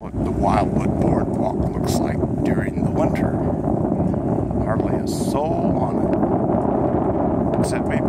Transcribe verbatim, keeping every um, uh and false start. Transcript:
What the Wildwood Boardwalk looks like during the winter. Hardly a soul on it, except maybe